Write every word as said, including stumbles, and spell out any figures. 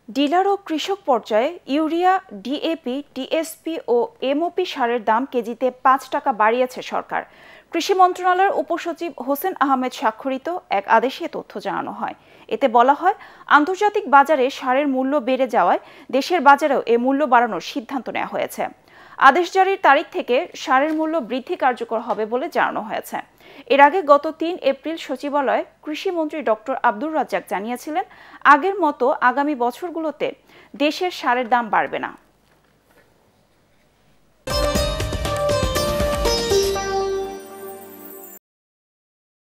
Dealer ও কৃষক পর্যায়ে ইউরিয়া, ডিএপি, টিএসপি ও এমওপি সারের দাম কেজিতে পাঁচ টাকা বাড়িয়েছে সরকার। কৃষি মন্ত্রণালয়ের উপসচিব হোসেন আহমেদ স্বাক্ষরিত এক আদেশে তথ্য জানানো হয়। এতে বলা হয়, আন্তর্জাতিক বাজারে সারের মূল্য বেড়ে যাওয়ায় দেশের বাজারেও এ মূল্য বাড়ানোর সিদ্ধান্ত নেওয়া হয়েছে। আদেশ জারির তারিখ থেকে সারের মূল্য বৃদ্ধি কার্যকর হবে বলে জানানো হয়েছে। এর আগে গত তিন এপ্রিল সচিবালয়ে কৃষিমন্ত্রী ডক্টর আব্দুর রাজ্জাক জানিয়েছিলেন, আগের মতো আগামী বছরগুলোতে দেশের সারের দাম বাড়বে না।